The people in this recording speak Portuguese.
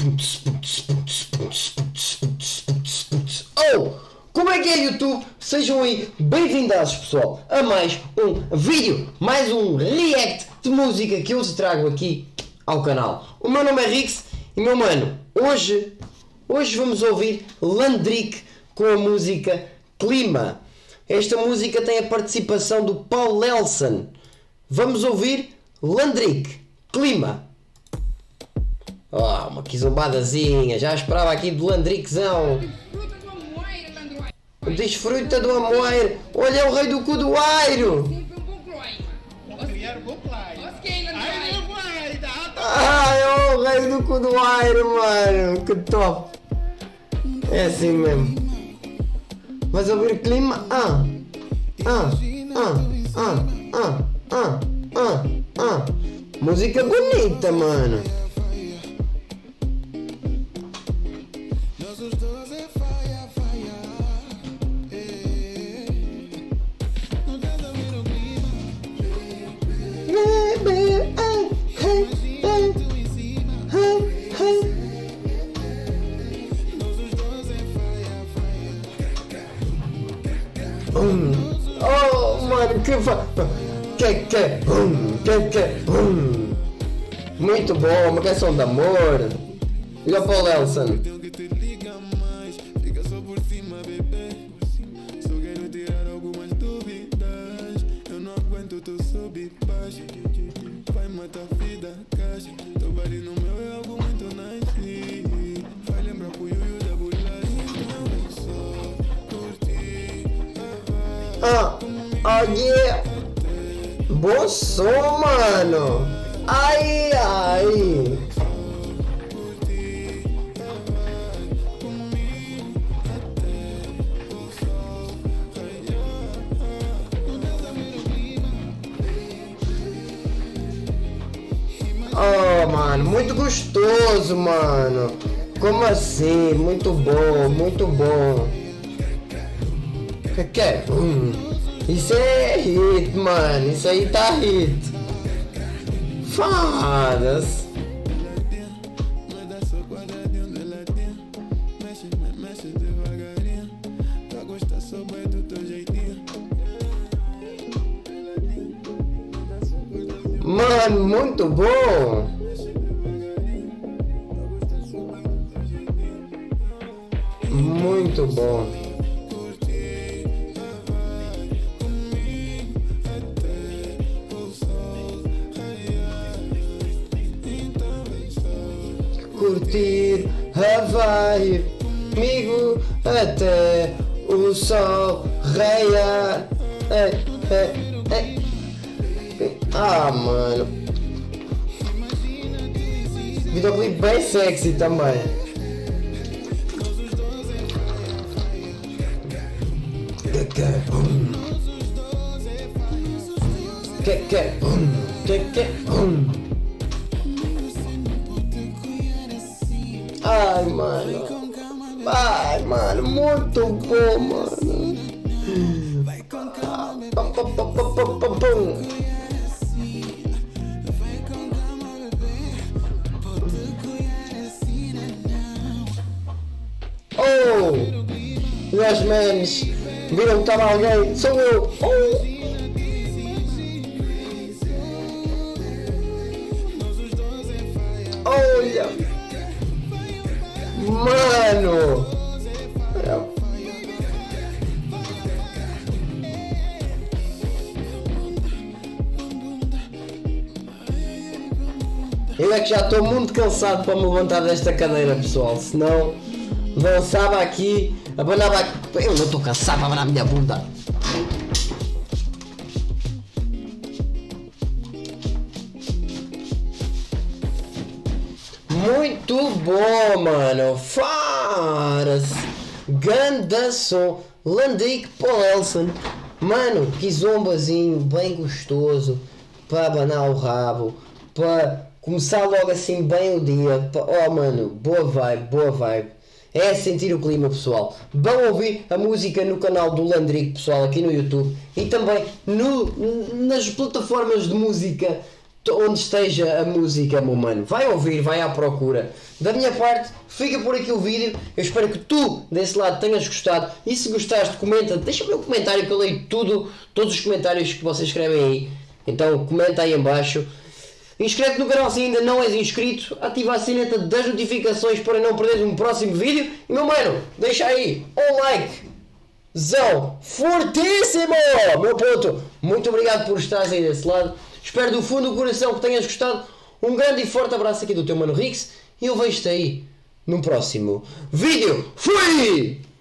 Oh, como é que é, YouTube? Sejam aí bem-vindos, pessoal, a mais um vídeo, mais um react de música que eu te trago aqui ao canal. O meu nome é Rix e, meu mano, hoje vamos ouvir Landrick com a música Clima. Esta música tem a participação do Paul Elson. Vamos ouvir Landrick, Clima. Oh, uma quizombadazinha, já esperava aqui do Landrickzão. Desfruta do amoeiro. Olha, é o rei do cu do airo. Ah, é o rei do cu do airo, mano. Que top. É assim mesmo. Vais ouvir Clima? Música bonita, mano. Oh, mano, muito bom, uma canção de amor. E o Paul Elson. Oh yeah! Bom som, mano! Ai, ai! Oh, mano, muito gostoso, mano! Como assim? Muito bom, muito bom! Que é? Isso é hit, mano. Isso aí tá hit. Foda-se. Mano, muito bom. Muito bom. Curtir a vibe comigo até o sol raiar. Ah, mano, videoclipe bem sexy também. Ai, mano. Ai, mano, muito bom, mano. Oh, meus manos, viram que estava alguém? Sou eu. Olha, mano. Eu é que já estou muito cansado para me levantar desta cadeira, pessoal. Senão dançava aqui, abanava aqui. Eu não estou cansado para abanar a minha bunda. Muito bom, mano. Fara-se. Ganda som. Landrick, Paul Elson. Mano, que zombazinho bem gostoso para abanar o rabo, para começar logo assim bem o dia. Oh, mano, boa vibe, boa vibe. É sentir o clima, pessoal. Vão ouvir a música no canal do Landrick, pessoal, aqui no YouTube. E também nas plataformas de música onde esteja a música, meu mano. Vai ouvir, vai à procura. Da minha parte, fica por aqui o vídeo. Eu espero que tu, desse lado, tenhas gostado. E se gostaste, comenta. Deixa-me um comentário que eu leio tudo, todos os comentários que vocês escrevem aí. Então, comenta aí em baixo. Inscreve-te no canal se ainda não és inscrito. Ativa a sineta das notificações para não perderes um próximo vídeo. E, meu mano, deixa aí um likezão fortíssimo, meu puto. Muito obrigado por estares aí desse lado. Espero do fundo do coração que tenhas gostado. Um grande e forte abraço aqui do teu mano Rix. E eu vejo-te aí no próximo vídeo. Fui!